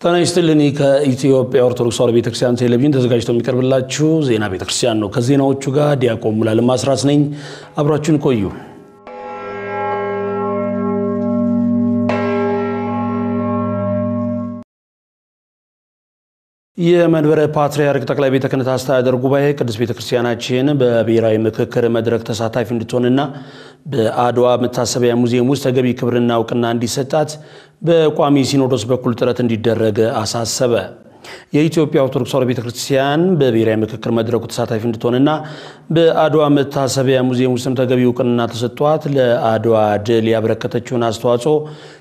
ጤና ይስጥልኝ ከኢትዮጵያ ኦርቶዶክስ ተዋሕዶ ቤተክርስቲያን ቴሌቪዥን ተዘጋጅቶ የሚቀርብላችሁ ዜና ቤተክርስቲያን ነው። ከዜናዎቹ ጋር ዲያቆን ሙሉዓለም አስራት ነኝ። አብራችሁን ቆዩ። የመንበረ ፓትርያርክ ጠቅላይ ቤተ ክህነት አስተዳደር ጉባኤ ቅድስት ቤተክርስቲያናችን በብሔራዊ ምክክር መድረክ ተሳታፊ እንድትሆንና በአድዋ መታሰቢያ ሙዚየም ውስጥ ተገቢ ክብርና እውቅና እንዲሰጣት በቋሚ ሲኖዶስ በኩል ጥረት እንዲደረግ አሳሰበ። የኢትዮጵያ ኦርቶዶክስ ተዋሕዶ ቤተክርስቲያን በብሔራዊ ምክክር መድረኩ ተሳታፊ እንድትሆንና በአድዋ መታሰቢያ ሙዚየም ውስጥ ተገቢ እውቅና ተሰጥቷት ለአድዋ ድል ያበረከተችውን አስተዋጽኦ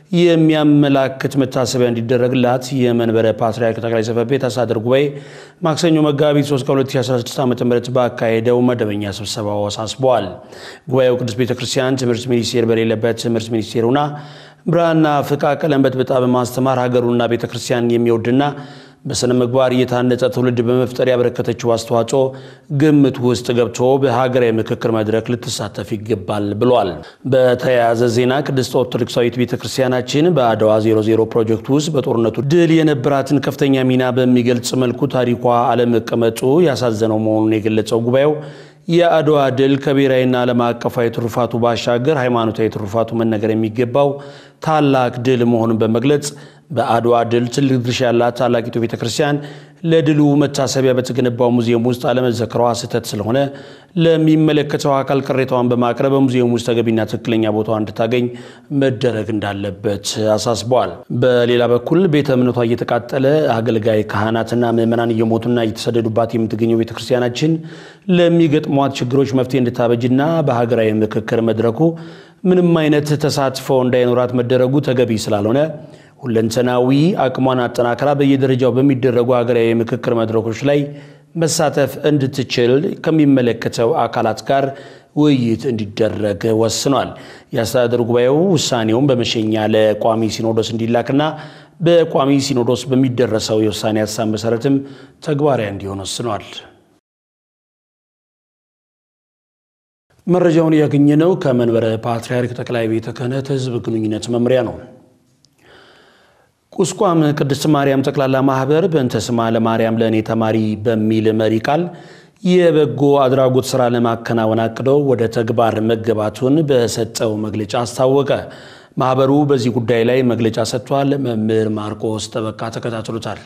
የሚያመላክት መታሰቢያ እንዲደረግላት የመንበረ ፓትርያርክ ጠቅላይ ጽሕፈት ቤት አስተዳደር ጉባኤ ማክሰኞ መጋቢት 3 2016 ዓ.ም ባካሄደው መደበኛ ስብሰባው አሳስቧል። ጉባኤው ቅድስት ቤተክርስቲያን ትምህርት ሚኒስቴር በሌለበት ትምህርት ሚኒስቴሩና ብራና ፍቃ ቀለም በጥብጣ በማስተማር ሀገሩና ቤተክርስቲያን የሚወድና በስነ ምግባር የታነጸ ትውልድ በመፍጠር ያበረከተችው አስተዋጽኦ ግምት ውስጥ ገብቶ በሀገራዊ ምክክር መድረክ ልትሳተፍ ይገባል ብሏል። በተያያዘ ዜና ቅድስት ኦርቶዶክሳዊት ቤተክርስቲያናችን በአድዋ 00 ፕሮጀክት ውስጥ በጦርነቱ ድል የነበራትን ከፍተኛ ሚና በሚገልጽ መልኩ ታሪኳ አለመቀመጡ ያሳዘነው መሆኑን የገለጸው ጉባኤው የአድዋ ድል ከብሔራዊና ዓለም አቀፋዊ ትሩፋቱ ባሻገር ሃይማኖታዊ ትሩፋቱ መነገር የሚገባው ታላቅ ድል መሆኑን በመግለጽ በአድዋ ድል ትልቅ ድርሻ ያላት ታላቂቱ ቤተክርስቲያን ለድሉ መታሰቢያ በተገነባው ሙዚየም ውስጥ አለመዘከሯ ስህተት ስለሆነ ለሚመለከተው አካል ቅሬታዋን በማቅረብ በሙዚየም ውስጥ ተገቢና ትክክለኛ ቦታዋ እንድታገኝ መደረግ እንዳለበት አሳስቧል። በሌላ በኩል ቤተ እምነቷ እየተቃጠለ አገልጋይ ካህናትና ምዕመናን እየሞቱና እየተሰደዱባት የምትገኘው ቤተክርስቲያናችን ለሚገጥሟት ችግሮች መፍትሄ እንድታበጅና በሀገራዊ ምክክር መድረኩ ምንም አይነት ተሳትፎ እንዳይኖራት መደረጉ ተገቢ ስላልሆነ ሁለንተናዊ አቅሟን አጠናክራ በየደረጃው በሚደረጉ ሀገራዊ ምክክር መድረኮች ላይ መሳተፍ እንድትችል ከሚመለከተው አካላት ጋር ውይይት እንዲደረግ ወስኗል። የአስተዳደር ጉባኤው ውሳኔውን በመሸኛ ለቋሚ ሲኖዶስ እንዲላክና በቋሚ ሲኖዶስ በሚደረሰው የውሳኔ ሀሳብ መሰረትም ተግባራዊ እንዲሆን ወስኗል። መረጃውን ያገኘነው ከመንበረ ፓትርያርክ ጠቅላይ ቤተ ክህነት ሕዝብ ግንኙነት መምሪያ ነው። ቁስቋም ቅድስት ማርያም ጠቅላላ ማህበር በእንተ ስማ ለማርያም ለኔ ተማሪ በሚል መሪ ቃል የበጎ አድራጎት ስራ ለማከናወን አቅዶ ወደ ተግባር መገባቱን በሰጠው መግለጫ አስታወቀ። ማህበሩ በዚህ ጉዳይ ላይ መግለጫ ሰጥቷል። መምህር ማርቆስ ተበቃ ተከታትሎታል።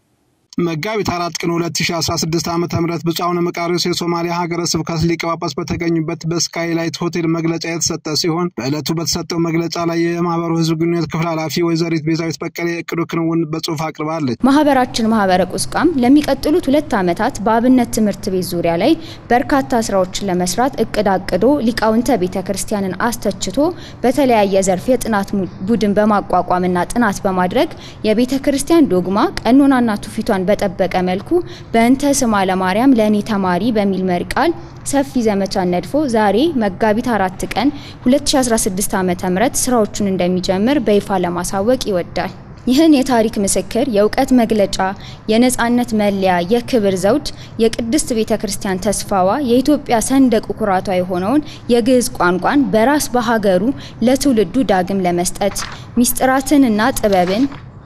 መጋቢት 4 ቀን 2016 ዓ.ም ብፁዕ መቃርዮስ የሶማሊያ ሀገረ ስብከት ሊቀ ጳጳስ በተገኙበት በስካይላይት ሆቴል መግለጫ የተሰጠ ሲሆን በእለቱ በተሰጠው መግለጫ ላይ የማህበሩ ህዝብ ግንኙነት ክፍል ኃላፊ ወይዘሪት ቤዛዊት በቀለ የቅዱ ክንውን በጽሁፍ አቅርባለች። ማህበራችን ማህበረ ቁስቋም ለሚቀጥሉት 2 ዓመታት በአብነት ትምህርት ቤት ዙሪያ ላይ በርካታ ስራዎችን ለመስራት እቅድ አቅዶ ሊቃውንተ ቤተክርስቲያንን አስተችቶ በተለያየ ዘርፍ የጥናት ቡድን በማቋቋምና ጥናት በማድረግ የቤተክርስቲያን ዶግማ ቀኖናና ትውፊቷን በተጠበቀ መልኩ በእንተ ስማ ለማርያም ለኔ ተማሪ በሚል መሪ ቃል ሰፊ ዘመቻ ነድፎ ዛሬ መጋቢት 4 ቀን 2016 ዓ.ም ስራዎቹን እንደሚጀምር በይፋ ለማሳወቅ ይወዳል። ይህን የታሪክ ምስክር የእውቀት መግለጫ የነጻነት መለያ የክብር ዘውድ የቅድስት ቤተክርስቲያን ተስፋዋ የኢትዮጵያ ሰንደቅ ኩራቷ የሆነውን የግዕዝ ቋንቋን በራስ በሀገሩ ለትውልዱ ዳግም ለመስጠት ሚስጥራትንና ጥበብን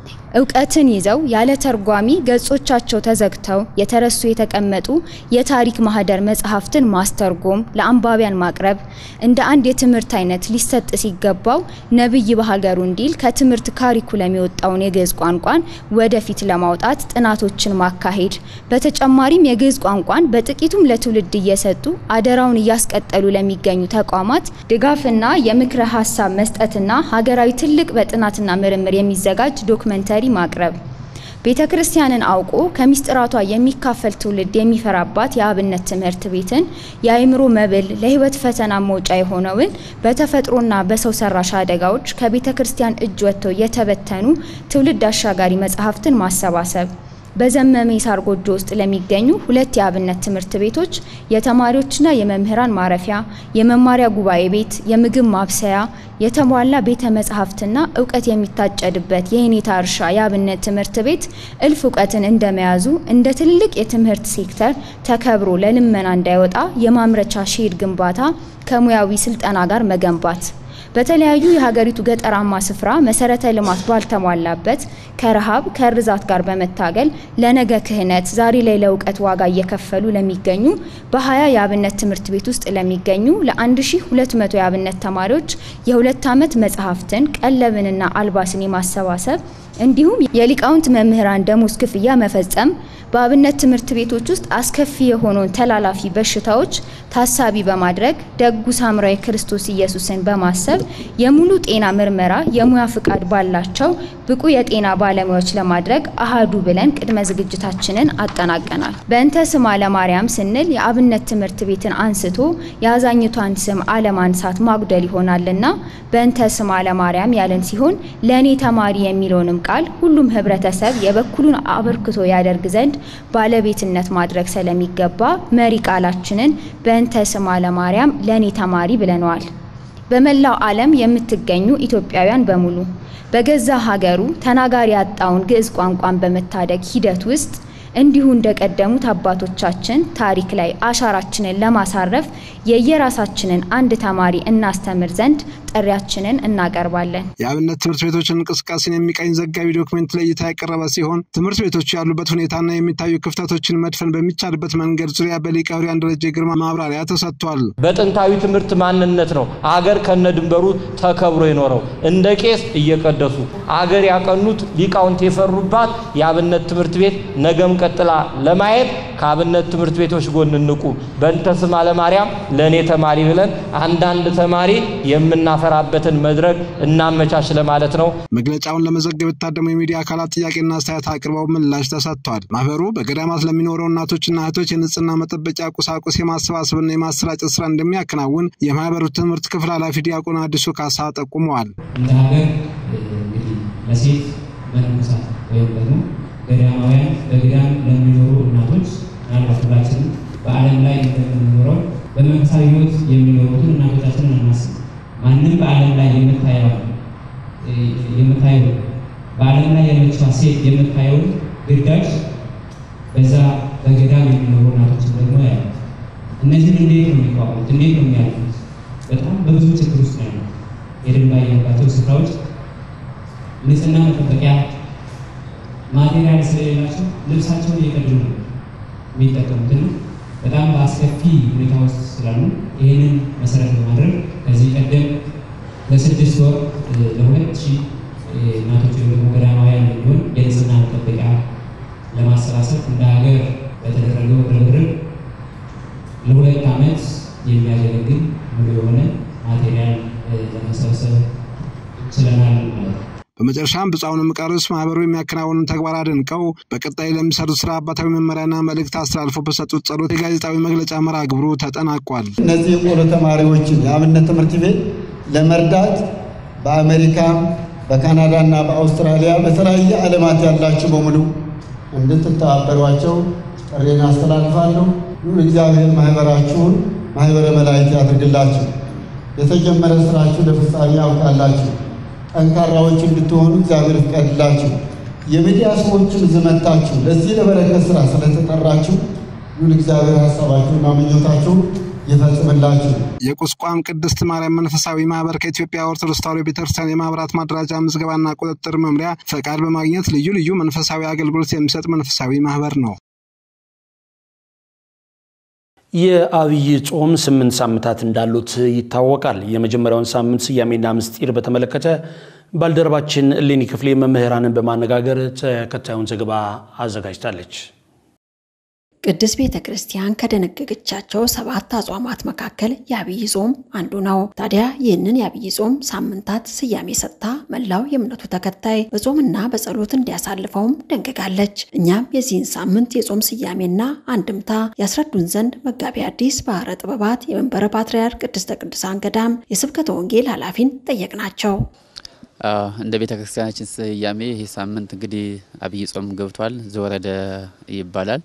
እውቀትን ይዘው ያለ ተርጓሚ ገጾቻቸው ተዘግተው የተረሱ የተቀመጡ የታሪክ ማህደር መጽሐፍትን ማስተርጎም ለአንባቢያን ማቅረብ እንደ አንድ የትምህርት አይነት ሊሰጥ ሲገባው ነብይ በሀገሩ እንዲል ከትምህርት ካሪኩለም የወጣውን የግዕዝ ቋንቋን ወደፊት ለማውጣት ጥናቶችን ማካሄድ በተጨማሪም የግዕዝ ቋንቋን በጥቂቱም ለትውልድ እየሰጡ አደራውን እያስቀጠሉ ለሚገኙ ተቋማት ድጋፍና የምክረ ሐሳብ መስጠትና ሀገራዊ ትልቅ በጥናትና ምርምር የሚዘጋጅ ዶክመንተሪ ማቅረብ ቤተክርስቲያንን አውቆ ከሚስጥራቷ የሚካፈል ትውልድ የሚፈራባት የአብነት ትምህርት ቤትን የአይምሮ መብል ለህይወት ፈተና መውጫ የሆነውን በተፈጥሮና በሰው ሰራሽ አደጋዎች ከቤተክርስቲያን እጅ ወጥተው የተበተኑ ትውልድ አሻጋሪ መጽሐፍትን ማሰባሰብ በዘመመ የሳር ጎጆ ውስጥ ለሚገኙ 2 የአብነት ትምህርት ቤቶች የተማሪዎችና የመምህራን ማረፊያ የመማሪያ ጉባኤ ቤት የምግብ ማብሰያ የተሟላ ቤተ መጻሕፍትና ዕውቀት የሚታጨድበት የኔታ እርሻ የአብነት ትምህርት ቤት እልፍ ዕውቀትን እንደመያዙ እንደ ትልቅ የትምህርት ሴክተር ተከብሮ ለልመና እንዳይወጣ የማምረቻ ሼድ ግንባታ ከሙያዊ ስልጠና ጋር መገንባት በተለያዩ የሀገሪቱ ገጠራማ ስፍራ መሰረተ ልማት ባልተሟላበት ከረሃብ ከርዛት ጋር በመታገል ለነገ ክህነት ዛሬ ላይ ለእውቀት ዋጋ እየከፈሉ ለሚገኙ በ20 የአብነት ትምህርት ቤት ውስጥ ለሚገኙ ለ1200 የአብነት ተማሪዎች የ2 ዓመት መጽሐፍትን ቀለብንና አልባስን የማሰባሰብ እንዲሁም የሊቃውንት መምህራን ደሞዝ ክፍያ መፈጸም በአብነት ትምህርት ቤቶች ውስጥ አስከፊ የሆኑን ተላላፊ በሽታዎች ታሳቢ በማድረግ ደጉ ሳምራዊ ክርስቶስ ኢየሱስን በማሰብ የሙሉ ጤና ምርመራ የሙያ ፍቃድ ባላቸው ብቁ የጤና ባለሙያዎች ለማድረግ አሃዱ ብለን ቅድመ ዝግጅታችንን አጠናቀናል። በእንተ ስማ ለማርያም ስንል የአብነት ትምህርት ቤትን አንስቶ ያዛኝቷን ስም አለማንሳት ማጉደል ይሆናልና በእንተ ስማ ለማርያም ያለን ሲሆን ለኔ ተማሪ የሚለውንም ቃል ሁሉም ህብረተሰብ የበኩሉን አበርክቶ ያደርግ ዘንድ ባለቤትነት ማድረግ ስለሚገባ መሪ ቃላችንን በእንተ ስማ ለማርያም ለኔ ተማሪ ብለናል። በመላው ዓለም የምትገኙ ኢትዮጵያውያን በሙሉ በገዛ ሀገሩ ተናጋሪ ያጣውን ግዕዝ ቋንቋን በመታደግ ሂደት ውስጥ እንዲሁ እንደቀደሙት አባቶቻችን ታሪክ ላይ አሻራችንን ለማሳረፍ የየራሳችንን አንድ ተማሪ እናስተምር ዘንድ ጥሪያችንን እናቀርባለን። የአብነት ትምህርት ቤቶችን እንቅስቃሴን የሚቃኝ ዘጋቢ ዶክመንት ለእይታ ያቀረበ ሲሆን ትምህርት ቤቶቹ ያሉበት ሁኔታና የሚታዩ ክፍተቶችን መድፈን በሚቻልበት መንገድ ዙሪያ በሊቀ ኅሩያን ደረጀ ግርማ ማብራሪያ ተሰጥቷል። በጥንታዊ ትምህርት ማንነት ነው አገር ከነድንበሩ ተከብሮ የኖረው እንደ ቄስ እየቀደሱ አገር ያቀኑት ሊቃውንት የፈሩባት የአብነት ትምህርት ቤት ነገም ቀጥላ ለማየት ከአብነት ትምህርት ቤቶች ጎን እንቁ። በእንተ ስማ ለማርያም ለኔ ተማሪ ብለን አንዳንድ ተማሪ የምናፈራበትን መድረክ እናመቻች ለማለት ነው። መግለጫውን ለመዘገብ የታደሙ የሚዲያ አካላት ጥያቄና አስተያየት አቅርበው ምላሽ ተሰጥቷል። ማህበሩ በገዳማት ለሚኖሩ እናቶችና እህቶች የንጽህና መጠበቂያ ቁሳቁስ የማሰባሰብና የማሰራጨት ስራ እንደሚያከናውን የማህበሩ ትምህርት ክፍል ኃላፊ ዲያቆን አዲሱ ካሳ ጠቁመዋል። እንደ ሀገር እንግዲህ ለሴት መነኮሳት ወይም ደግሞ ገዳማውያን በገዳም ለሚኖሩ እናቶች ናልባትላችን በዓለም ላይ እንደምንኖረው በመንፈሳዊ ሕይወት የሚኖሩትን እናቶቻችንን እናስብ። ማንም በዓለም ላይ የምታየው በዓለም ላይ ያለችው ሴት የምታየው ግዳጅ በዛ በገዳም የሚኖሩ እናቶችን ደግሞ ያለ እነዚህን እንዴት ነው የሚቋቋሙት? እንዴት ነው የሚያልፉት? በጣም በብዙ ችግር ውስጥ ነው ያሉት። የድንጋይ ያለባቸው ስፍራዎች ንጽህና መጠበቂያ ማቴሪያል ስለሌላቸው ልብሳቸውን እየቀዱ ነው የሚጠቀሙት ነው። በጣም በአስከፊ ሁኔታ ውስጥ ስላሉ ይህንን መሰረት በማድረግ ከዚህ ቀደም ለ6 ወር ለ2000 እናቶች ወይም ደግሞ ገዳማውያን የሚሆን የንጽህና መጠበቂያ ለማሰባሰብ እንደ ሀገር በተደረገው ርብርብ ለ2 ዓመት የሚያገለግል ሙሉ የሆነ ማቴሪያል ለመሰብሰብ ችለናል ማለት ነው። በመጨረሻም ብፁዕ መቃርስ ማህበሩ የሚያከናውኑ ተግባር አድንቀው በቀጣይ ለሚሰሩት ስራ አባታዊ መመሪያና መልእክት አስተላልፈው በሰጡት ጸሎት የጋዜጣዊ መግለጫ መርሃ ግብሩ ተጠናቋል። እነዚህ የቆሎ ተማሪዎችን የአብነት ትምህርት ቤት ለመርዳት በአሜሪካ በካናዳና በአውስትራሊያ በተለያየ ዓለማት ያላችሁ በሙሉ እንድትተባበሯቸው ጥሪን አስተላልፋለሁ። እግዚአብሔር ማህበራችሁን ማህበረ መላእክት ያድርግላችሁ። የተጀመረ ስራችሁ ለፍጻሜ ያውቃላችሁ። ጠንካራዎች እንድትሆኑ እግዚአብሔር ይፍቀድላችሁ። የሚዲያ ሰዎችን ዝመታችሁ ለዚህ ለበረከት ስራ ስለተጠራችሁ እግዚአብሔር ሐሳባችሁና ምኞታችሁን ይፈጽምላችሁ። የቁስቋም ቅድስት ማርያም መንፈሳዊ ማህበር ከኢትዮጵያ ኦርቶዶክስ ተዋሕዶ ቤተክርስቲያን የማህበራት ማደራጃ ምዝገባና ቁጥጥር መምሪያ ፈቃድ በማግኘት ልዩ ልዩ መንፈሳዊ አገልግሎት የሚሰጥ መንፈሳዊ ማህበር ነው። የአብይ ጾም 8 ሳምንታት እንዳሉት ይታወቃል። የመጀመሪያውን ሳምንት ስያሜና ምስጢር በተመለከተ ባልደረባችን እሌኒ ክፍሌ መምህራንን በማነጋገር ተከታዩን ዘገባ አዘጋጅታለች። ቅድስት ቤተ ክርስቲያን ከደነገገቻቸው 7 አጽዋማት መካከል የአብይ ጾም አንዱ ነው። ታዲያ ይህንን የአብይ ጾም ሳምንታት ስያሜ ሰጥታ መላው የእምነቱ ተከታይ በጾምና በጸሎት እንዲያሳልፈውም ደንግጋለች። እኛም የዚህን ሳምንት የጾም ስያሜና አንድምታ ያስረዱን ዘንድ መጋቢ አዲስ ባህረ ጥበባት የመንበረ ፓትርያርክ ቅድስተ ቅዱሳን ገዳም የስብከተ ወንጌል ኃላፊን ጠየቅናቸው። እንደ ቤተ ክርስቲያናችን ስያሜ ይህ ሳምንት እንግዲህ አብይ ጾም ገብቷል። ዘወረደ ይባላል።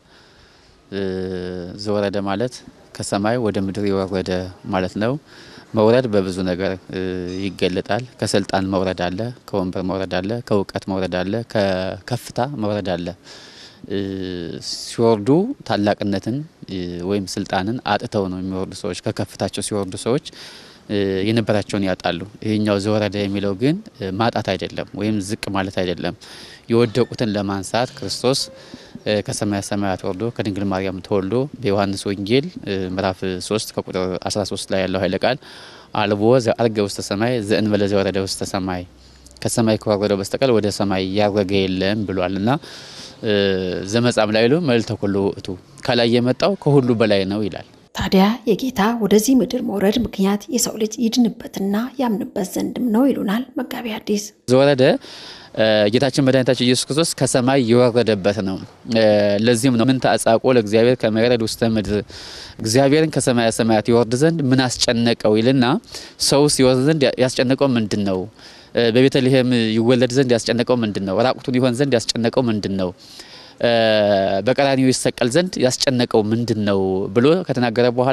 ዘወረደ ማለት ከሰማይ ወደ ምድር የወረደ ማለት ነው። መውረድ በብዙ ነገር ይገለጣል። ከስልጣን መውረድ አለ፣ ከወንበር መውረድ አለ፣ ከእውቀት መውረድ አለ፣ ከከፍታ መውረድ አለ። ሲወርዱ ታላቅነትን ወይም ስልጣንን አጥተው ነው የሚወርዱ ሰዎች። ከከፍታቸው ሲወርዱ ሰዎች የነበራቸውን ያጣሉ። ይሄኛው ዘወረደ የሚለው ግን ማጣት አይደለም ወይም ዝቅ ማለት አይደለም። የወደቁትን ለማንሳት ክርስቶስ ከሰማያ ሰማያት ወርዶ ከድንግል ማርያም ተወልዶ በዮሐንስ ወንጌል ምዕራፍ 3 ከቁጥር 13 ላይ ያለው ኃይለ ቃል አልቦ ዘአርገ ውስተ ሰማይ ዘእንበለ ዘወረደ ውስተ ሰማይ ከሰማይ ከወረደ በስተቀር ወደ ሰማይ ያረገ የለም ብሏልና ዘመጻም ላይሉ መልዕልተ ኩሉ ውእቱ ከላይ የመጣው ከሁሉ በላይ ነው ይላል። ታዲያ የጌታ ወደዚህ ምድር መውረድ ምክንያት የሰው ልጅ ይድንበትና ያምንበት ዘንድም ነው ይሉናል መጋቢ ሐዲስ። ዘወረደ ጌታችን መድኃኒታችን ኢየሱስ ክርስቶስ ከሰማይ የወረደበት ነው። ለዚህም ነው ምን ተአጻቆ ለእግዚአብሔር ከመይረድ ውስተ ምድር እግዚአብሔርን ከሰማያ ሰማያት ይወርድ ዘንድ ምን አስጨነቀው ይልና ሰው ሲወርድ ዘንድ ያስጨነቀው ምንድነው? በቤተልሔም ይወለድ ዘንድ ያስጨነቀው ምንድነው? ራቁቱን ይሆን ዘንድ ያስጨነቀው ምንድነው? በቀራንዮ ይሰቀል ዘንድ ያስጨነቀው ምንድነው ብሎ ከተናገረ በኋላ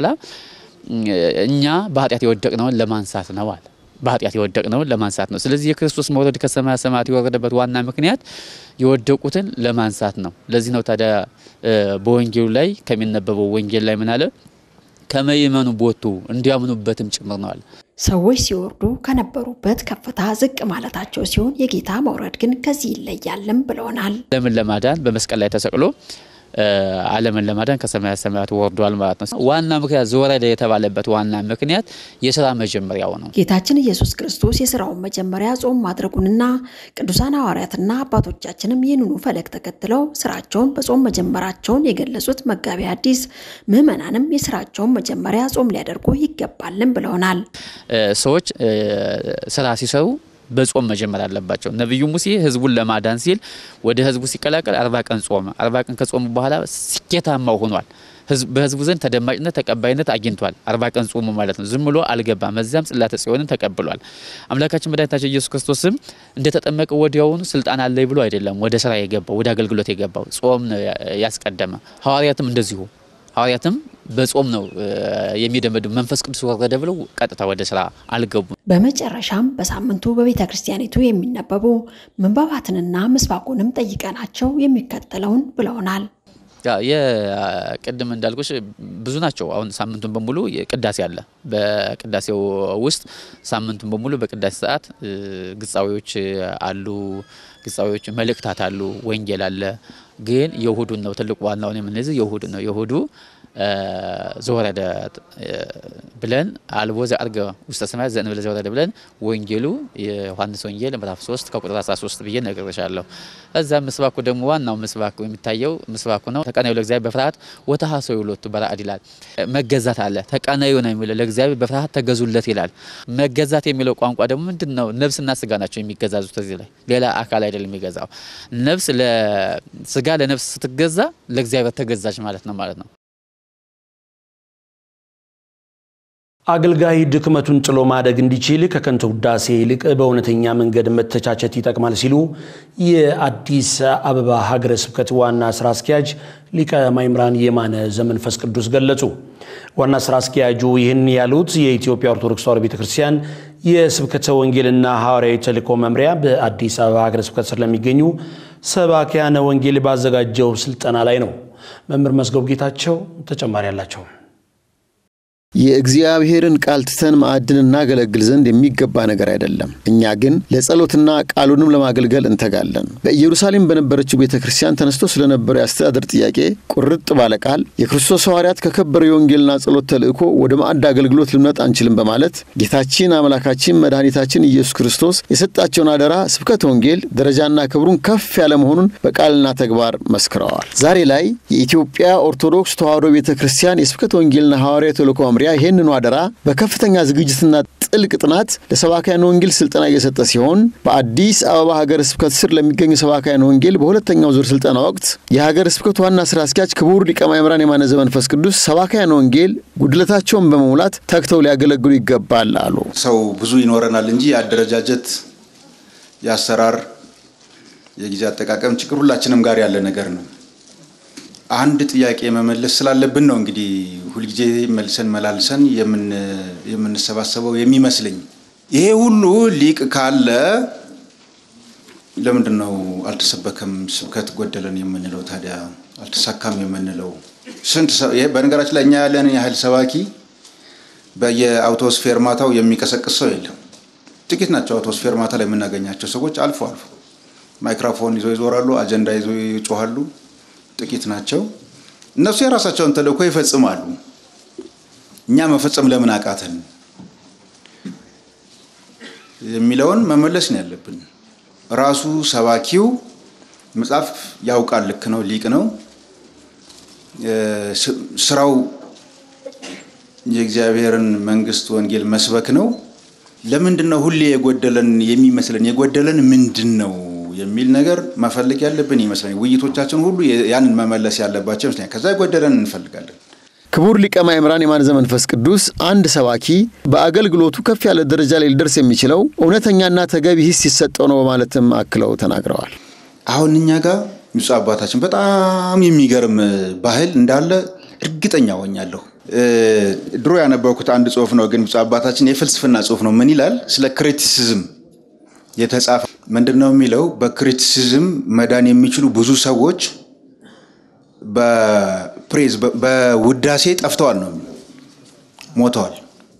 እኛ በኃጢአት የወደቅነውን ለማንሳት ነው አለ። በኃጢአት የወደቅነውን ለማንሳት ነው። ስለዚህ የክርስቶስ መውረድ ከሰማያ ሰማያት የወረደበት ዋና ምክንያት የወደቁትን ለማንሳት ነው። ለዚህ ነው ታዲያ በወንጌሉ ላይ ከሚነበበው ወንጌል ላይ ምን አለ? ከመይመኑ ቦቱ እንዲያምኑበትም ጭምር ነው አለ። ሰዎች ሲወርዱ ከነበሩበት ከፍታ ዝቅ ማለታቸው ሲሆን የጌታ መውረድ ግን ከዚህ ይለያልም ብለውናል። ለምን ለማዳን በመስቀል ላይ ተሰቅሎ ዓለምን ለማዳን ከሰማያ ሰማያት ወርዷል ማለት ነው። ዋና ምክንያት ዘወረደ የተባለበት ዋና ምክንያት የሥራ መጀመሪያው ነው። ጌታችን ኢየሱስ ክርስቶስ የሥራውን መጀመሪያ ጾም ማድረጉንና ቅዱሳን ሐዋርያትና አባቶቻችንም ይህንኑ ፈለግ ተከትለው ስራቸውን በጾም መጀመራቸውን የገለጹት መጋቢ ሐዲስ ምዕመናንም የሥራቸውን መጀመሪያ ጾም ሊያደርጉ ይገባልም ብለውናል። ሰዎች ስራ ሲሰሩ በጾም መጀመር አለባቸው። ነብዩ ሙሴ ህዝቡን ለማዳን ሲል ወደ ህዝቡ ሲቀላቀል 40 ቀን ጾመ። 40 ቀን ከጾመ በኋላ ስኬታማ ሆኗል። በህዝቡ ዘንድ ተደማጭነት ተቀባይነት አግኝቷል። 40 ቀን ጾሙ ማለት ነው። ዝም ብሎ አልገባም። መዛም ጽላተ ጽዮንን ተቀብሏል። አምላካችን መድኃኒታችን ኢየሱስ ክርስቶስም እንደተጠመቀ ወዲያውኑ ስልጣን አለይ ብሎ አይደለም ወደ ስራ የገባው ወደ አገልግሎት የገባው ጾም ያስቀደመ። ሐዋርያትም እንደዚሁ ሐዋርያትም በጾም ነው የሚደመዱ መንፈስ ቅዱስ ወረደ ብለው ቀጥታ ወደ ስራ አልገቡም። በመጨረሻም በሳምንቱ በቤተ ክርስቲያኒቱ የሚነበቡ ምንባባትንና ምስባኩንም ጠይቀናቸው የሚከተለውን ብለውናል። የቅድም እንዳልኩሽ ብዙ ናቸው። አሁን ሳምንቱን በሙሉ ቅዳሴ አለ። በቅዳሴው ውስጥ ሳምንቱን በሙሉ በቅዳሴ ሰዓት ግጻዊዎች አሉ። ግጻዊዎች መልእክታት አሉ። ወንጌል አለ። ግን የእሁዱን ነው ትልቁ ዋናው ነው የምንይዘው የእሁዱ ነው። የእሁዱ ዘወረደ ብለን አልቦ ዘአርገ ውስተ ሰማያት ዘእንበለ ዘወረደ ብለን ወንጌሉ የዮሐንስ ወንጌል ምዕራፍ 3 ከቁጥር 13 ብዬ ነግሬሻለሁ። እዛ ምስባኩ ደግሞ ዋናው ምስባኩ የሚታየው ምስባኩ ነው። ተቀናዩ ለእግዚአብሔር በፍርሃት ወተሐሰዩ ሎቱ በራእድ ይላል። መገዛት አለ። ተቀናዩ ነው የሚለው ለእግዚአብሔር በፍርሃት ተገዙለት ይላል። መገዛት የሚለው ቋንቋ ደግሞ ምንድነው? ነፍስና ስጋ ናቸው የሚገዛዙት። እዚህ ላይ ሌላ አካል አይደለም የሚገዛው። ነፍስ ለስጋ ለነፍስ ስትገዛ ለእግዚአብሔር ተገዛች ማለት ነው። አገልጋይ ድክመቱን ጥሎ ማደግ እንዲችል ከከንቱ ውዳሴ ይልቅ በእውነተኛ መንገድ መተቻቸት ይጠቅማል ሲሉ የአዲስ አበባ ሀገረ ስብከት ዋና ስራ አስኪያጅ ሊቀ ማእምራን የማነ ዘመንፈስ ቅዱስ ገለጹ። ዋና ስራ አስኪያጁ ይህን ያሉት የኢትዮጵያ ኦርቶዶክስ ተዋሕዶ ቤተክርስቲያን የስብከተ ወንጌልና ሐዋርያዊ ተልእኮ መምሪያ በአዲስ አበባ ሀገረ ስብከት ስር ለሚገኙ ሰባኪያነ ወንጌል ባዘጋጀው ስልጠና ላይ ነው። መምህር መስገብ ጌታቸው ተጨማሪ ያላቸው የእግዚአብሔርን ቃል ትተን ማዕድን እናገለግል ዘንድ የሚገባ ነገር አይደለም። እኛ ግን ለጸሎትና ቃሉንም ለማገልገል እንተጋለን። በኢየሩሳሌም በነበረችው ቤተክርስቲያን ተነስቶ ስለነበረው የአስተዳደር ጥያቄ ቁርጥ ባለ ቃል የክርስቶስ ሐዋርያት ከከበረው የወንጌልና ጸሎት ተልእኮ ወደ ማዕድ አገልግሎት ልንመጣ አንችልም በማለት ጌታችን አምላካችን መድኃኒታችን ኢየሱስ ክርስቶስ የሰጣቸውን አደራ ስብከተ ወንጌል ደረጃና ክብሩን ከፍ ያለ መሆኑን በቃልና ተግባር መስክረዋል። ዛሬ ላይ የኢትዮጵያ ኦርቶዶክስ ተዋሕዶ ቤተክርስቲያን የስብከተ ወንጌልና ሐዋርያዊ ተልእኮ ይሄንን አደራ በከፍተኛ ዝግጅትና ጥልቅ ጥናት ለሰባኪያን ወንጌል ስልጠና እየሰጠ ሲሆን በአዲስ አበባ ሀገረ ስብከት ስር ለሚገኙ ሰባኪያን ወንጌል በሁለተኛው ዙር ስልጠና ወቅት የሀገረ ስብከቱ ዋና ስራ አስኪያጅ ክቡር ሊቀ ማእምራን የማነ ዘመንፈስ ቅዱስ ሰባኪያን ወንጌል ጉድለታቸውን በመሙላት ተግተው ሊያገለግሉ ይገባል አሉ። ሰው ብዙ ይኖረናል እንጂ የአደረጃጀት የአሰራር የጊዜ አጠቃቀም ችግር ሁላችንም ጋር ያለ ነገር ነው። አንድ ጥያቄ መመለስ ስላለብን ነው እንግዲህ ሁልጊዜ መልሰን መላልሰን የምንሰባሰበው የሚመስለኝ። ይሄ ሁሉ ሊቅ ካለ ለምንድነው አልተሰበከም ስብከት ጎደለን የምንለው? ታዲያ አልተሳካም የምንለው? ስንት በነገራችን ላይ እኛ ያለን ያህል ሰባኪ በየአውቶቡስ ፌርማታው የሚቀሰቅስ ሰው የለም። ጥቂት ናቸው አውቶቡስ ፌርማታ ላይ የምናገኛቸው ሰዎች አልፎ አልፎ ማይክሮፎን ይዘው ይዞራሉ፣ አጀንዳ ይዘው ይጮሃሉ። ጥቂት ናቸው። እነሱ የራሳቸውን ተልእኮ ይፈጽማሉ። እኛ መፈጸም ለምን አቃተን የሚለውን መመለስ ነው ያለብን። ራሱ ሰባኪው መጽሐፍ ያውቃል፣ ልክ ነው፣ ሊቅ ነው። ስራው የእግዚአብሔርን መንግስት ወንጌል መስበክ ነው። ለምንድነው ሁሌ የጎደለን የሚመስለን? የጎደለን ምንድነው የሚል ነገር መፈለግ ያለብን ይመስለኛል። ውይይቶቻችን ሁሉ ያንን መመለስ ያለባቸው ይመስለኛል። ከዛ የጎደለን እንፈልጋለን። ክቡር ሊቀ ማእምራን የማነ መንፈስ ቅዱስ አንድ ሰባኪ በአገልግሎቱ ከፍ ያለ ደረጃ ላይ ሊደርስ የሚችለው እውነተኛና ተገቢ ሂስ ሲሰጠው ነው በማለትም አክለው ተናግረዋል። አሁን እኛ ጋር ብፁዕ አባታችን በጣም የሚገርም ባህል እንዳለ እርግጠኛ ሆኛለሁ። ድሮ ያነበብኩት አንድ ጽሑፍ ነው፣ ግን ብፁዕ አባታችን የፍልስፍና ጽሑፍ ነው። ምን ይላል? ስለ ክሪቲሲዝም የተጻፈ ምንድነው የሚለው? በክሪቲሲዝም መዳን የሚችሉ ብዙ ሰዎች በፕሬዝ በውዳሴ ጠፍተዋል ነው፣ ሞተዋል።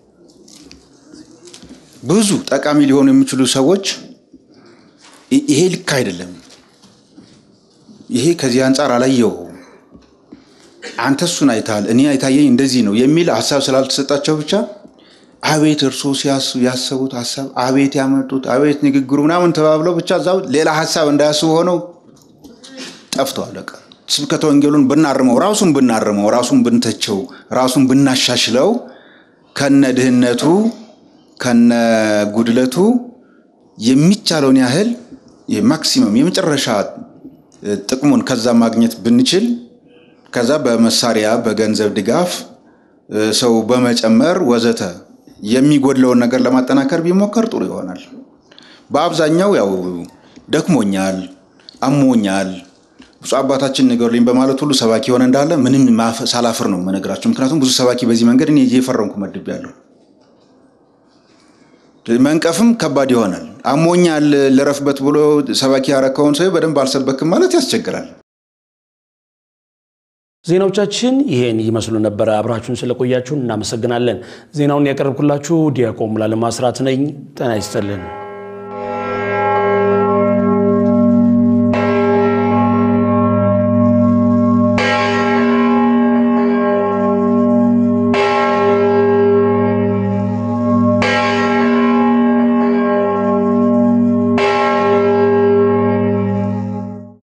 ብዙ ጠቃሚ ሊሆኑ የሚችሉ ሰዎች ይሄ ልክ አይደለም፣ ይሄ ከዚህ አንፃር አላየው፣ አንተ እሱን አይታል፣ እኔ አይታየኝ እንደዚህ ነው የሚል ሐሳብ ስላልተሰጣቸው ብቻ አቤት እርሶ ያሰቡት ሐሳብ፣ አቤት ያመጡት፣ አቤት ንግግሩ ምናምን ተባብለው ብቻ ዛው ሌላ ሐሳብ እንዳያስቡ ሆነው ጠፍተዋል። በቃ ስብከተ ወንጌሉን ብናርመው፣ ራሱን ብንተቸው፣ ራሱን ብናሻሽለው ከነ ድህነቱ ከነ ጉድለቱ የሚቻለውን ያህል የማክሲመም የመጨረሻ ጥቅሙን ከዛ ማግኘት ብንችል፣ ከዛ በመሳሪያ በገንዘብ ድጋፍ ሰው በመጨመር ወዘተ የሚጎድለውን ነገር ለማጠናከር ቢሞከር ጥሩ ይሆናል። በአብዛኛው ያው ደክሞኛል፣ አሞኛል፣ ብፁዕ አባታችን ንገሩልኝ በማለት ሁሉ ሰባኪ ሆነ እንዳለ ምንም ሳላፍር ነው የምነግራችሁ። ምክንያቱም ብዙ ሰባኪ በዚህ መንገድ እኔ እየፈረምኩ መድቤያለሁ። መንቀፍም ከባድ ይሆናል። አሞኛል ለረፍበት ብሎ ሰባኪ ያረከውን ሰው በደንብ አልሰበክም ማለት ያስቸግራል። ዜናዎቻችን ይሄን ይመስሉ ነበር። አብራችሁን ስለቆያችሁ እናመሰግናለን። ዜናውን ያቀርብኩላችሁ ዲያቆን ሙሉዓለም አስራት ነኝ። ጤና ይስጥልን።